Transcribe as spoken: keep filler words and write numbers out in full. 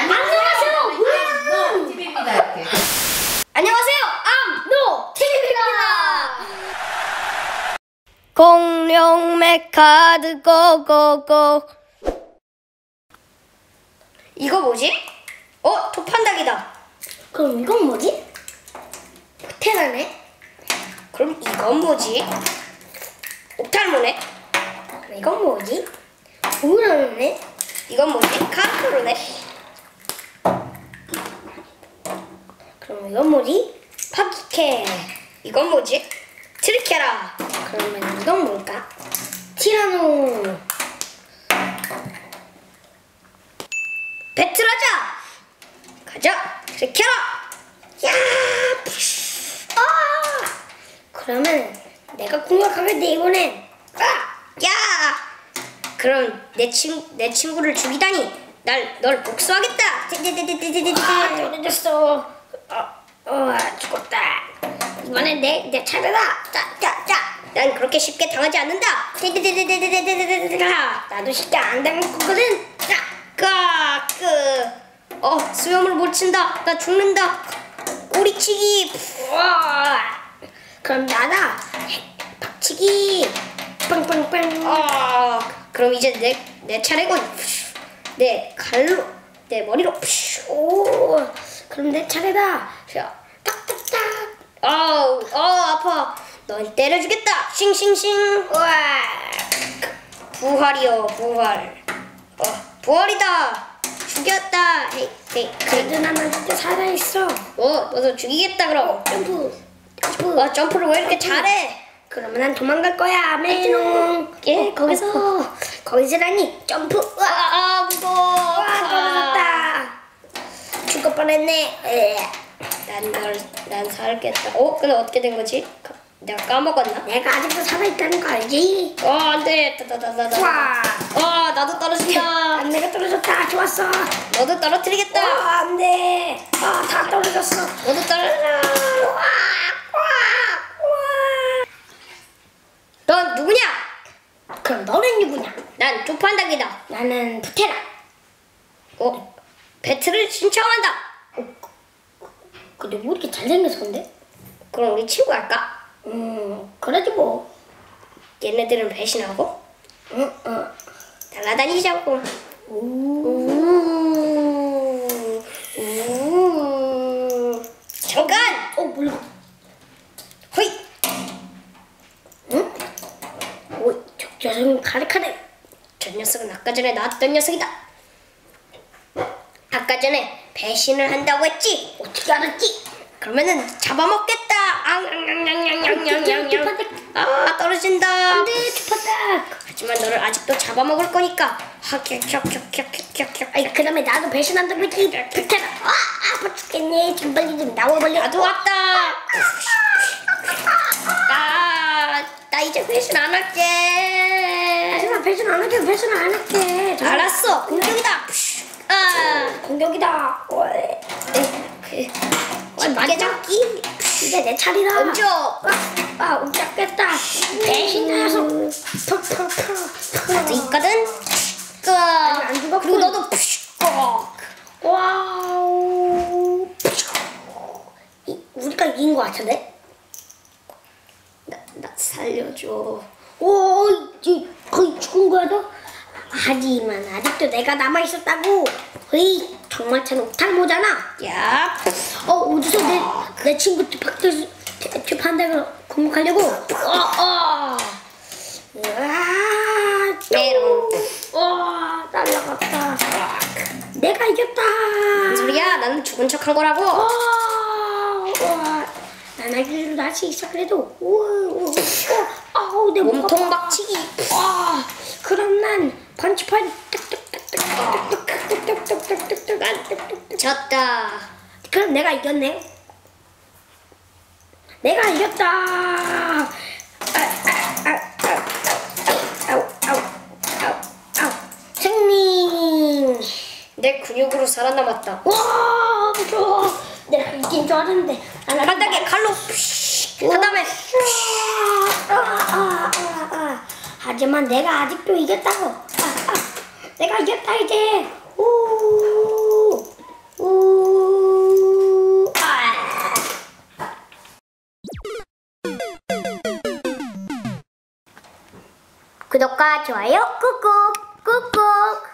안녕하세요. 노 티비입니다. 이렇게. 안녕하세요. 암노 티비입니다. 공룡 메카드 고고고. 이거 뭐지? 어? 도판닭이다. 그럼 이건 뭐지? 호텔하네. 그럼 이건 뭐지? 옥탈모네. 그럼 이건 뭐지? 우라노네. 이건 뭐지? 카르로네. 그럼 이건 뭐지? 파키케. 이건 뭐지? 트리케라. 그러면 이건 뭘까? 티라노. 배틀하자. 가자. 트리케라. 야! 아! 그러면 내가 공격하겠네 이번엔. 아! 야! 그럼 내 친, 내 친구를 죽이다니. 날, 널 복수하겠다. 아, 떨어졌어. 어, 어, 죽었다. 이번엔 내, 내 차례다. 자, 자, 자. 난 그렇게 쉽게 당하지 않는다. 나도 쉽게 안 당할 거거든. 자, 까, 그. 어, 수염을 못 친다. 나 죽는다. 꼬리치기. 우와. 그럼 나다. 박치기. 빵빵빵. 어, 그럼 이제 내, 내 차례군. 내 칼로, 내 머리로. 오, 그럼 내 차례다. 딱딱딱. 아우, 어, 아파. 넌 때려주겠다. 싱싱싱. 우와. 부활이요, 부활. 어, 부활이다. 죽였다. 헤이, 헤이. 그래도 나는 진짜 살아있어. 어, 너도 죽이겠다 그럼. 어, 점프. 점프. 어, 점프를 왜 이렇게 잘해? 그러면 난 도망갈 거야, 메롱. 예, 거기서. 거기서라니. 점프. 와, 아, 무거워. 와, 떨어졌다. 죽을 뻔했네. 에. 난 널, 난 살겠다. 어, 근데 어떻게 된 거지? 내가 까먹었나? 내가 아직도 살아있다는 거 알지? 어, 안 돼. 따다다다다. 와. 어, 나도 떨어진다. 안 내가 떨어졌다. 좋았어. 너도 떨어뜨리겠다. 어, 안 돼. 아, 다 떨어졌어. 너도 떨어져. 와, 와, 와. 넌 누구냐? 그럼 너는 누구냐? 난 조판닭이다. 나는 부테라. 어? 배틀을 신청한다. 어, 근데 왜 이렇게 잘생겨서 근데? 그럼 우리 친구 할까? 음, 그러지 뭐. 얘네들은 배신하고? 응, 응. 날아다니자고. 우. 우. 잠깐! 어, 몰라. 허이! 응? 오, 저 녀석은 카르카네. 저 녀석은 아까 전에 나왔던 녀석이다. 아까 전에 배신을 한다고 했지? 어떻게 알았지? 그러면은 잡아먹겠다. 앙앙앙앙앙앙앙앙. 아, 떨어진다. 안돼, 주파딱. 하지만 너를 아직도 잡아먹을 거니까. 하격격격격격격. 아이, 그러면 나도 배신한다고 했지. 부테라. 아, 아파 죽겠네. 좀 빨리 좀 나와 빨리. 나도 왔다. 아, 나 이제 배신 안 할게. 하지만 배신 안 할게. 배신 안 할게. 알았어. 공격이다. 아, 공격이다. 많이 잡기. 이제 내 차례다. 얹어. 아, 아, 움잡겠다. 배신하서. 나도 있거든. 안 죽어. 그리고 너도. 와우. 이, 우리가 이긴 거 같은데? 나, 나 살려줘. 오, 이제 거의 죽은 거야 너? 하지만 아직도 내가 남아 있었다고. 헤이, 정말 참 옥탈모잖아. 야, 어, 어디서 내, 내 친구 박대수 판다고 공격하려고? 어, 어. 으아, 메롱. 와, 날라갔다. 내가 이겼다. 무슨 소리야? 나는 죽은 척한 거라고. 와, 와. 난 알기로 할 수 있어 그래도. 우와, 우와. 아우, 내 몸통 박치기. 와, 그럼 난 펀치펀치. 난 졌다. 그럼 내가 이겼네. 내가 이겼다. 아, 아, 아, 아우, 아우, 아우, 아우. 승리. 내 근육으로 살아남았다. 와, 좋아. 내가 이긴 줄 알았는데. 바닥에 칼로 한 다음에. 아, 아, 아, 아. 하지만 내가 아직도 이겼다고. 아, 아. 내가 이겼다 이제. 우. 구독과 좋아요 꾹꾹 꾹꾹.